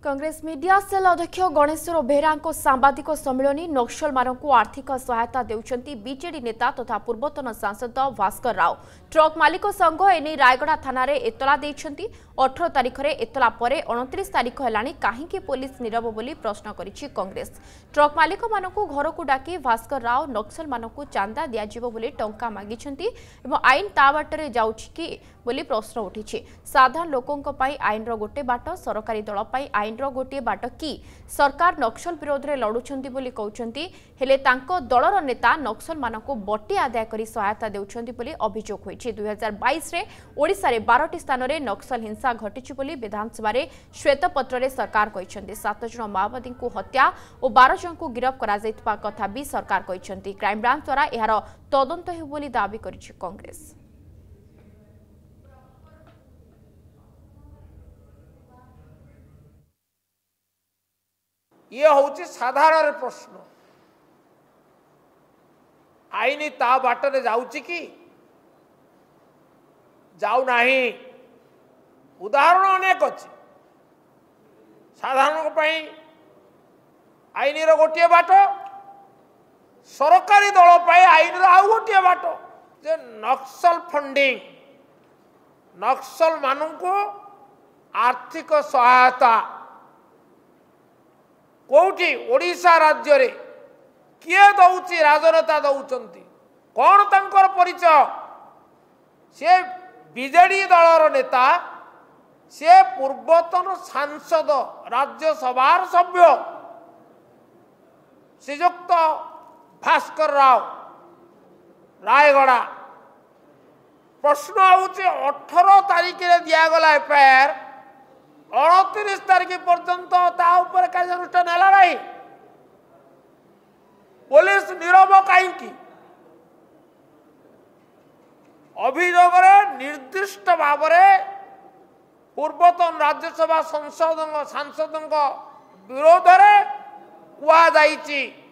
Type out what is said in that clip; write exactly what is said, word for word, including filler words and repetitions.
Congress media cell अध्यक्ष गणेश्वर बेहरा सांबादिक सम्मिलनी नक्सल मानक आर्थिक सहायता देउछंती बीजेडी नेता तथा पूर्वतन सांसद भास्कर राव ट्रक मालिक संघ एने रायगड़ा थाना रे एतला देइछंती। अठारह तारिख रे एतला परे उनतीस तारिख हेलानी काहेकि पुलिस नीरव बोली प्रश्न करिछि कांग्रेस। ट्रक मालिक मानकु घर को डाकी भास्कर राव नक्सल मानकु चांदा दिया जिवो बोली टंका मागिछंती एवं आईन ता बाटरे जाउछि कि बोली प्रश्न उठिछि। साधारण लोकंक पई आईन रो गोटे बाट सरकारी दल पई आईन रो गोटे बाट कि सरकार नक्सल विरोध रे लडुछंती बोली कहउछंती हेले तांको दलर नेता नक्सल मानकु बट्टी आदाय करी सहायता देउछंती बोली अभियोग होइछि। दुई हजार बाईस रे ओडिसा रे बारह टी स्थान रे नक्सल हिंसा घटिछि बोली विधानसभा रे श्वेतपत्र रे सरकार कहइछंती। सात जन माओवादी को हत्या और बारह जन को गिरफ्त करा जायतबा कथा भी सरकार कहइछंती। क्राइम ब्रांच द्वारा एहार तदंत हेउ बोली दाबी करिछि कांग्रेस। ये हूँ साधारण प्रश्न आईनी ता बाटरे जाउची कि जाऊ नाही। उदाहरण अनेक अच्छे साधारण आईन गोटे बाट सरकारी दल पाई आईन आउ गोटे बाट जे नक्सल फंडिंग नक्सल मानू आर्थिक सहायता कोठी ओडिशा राज्य रे किए दउची राजनेता दउचंती कौन तंकर परिचय से बीजेडी दलर नेता से पूर्वतन सांसद राज्यसभा सभ्य श्रीजुक्त भास्कर राव रायगड़ा। प्रश्न हूँ अठारह तारिख रे दिगला एफआईआर उनतीस तारिख पर्यंत कार्यानुष्ठान है ना पुलिस नीरव कहीं अभियोग निर्दिष्ट भाव पूर्वतन राज्यसभा संसद सांसद विरोध में कहुई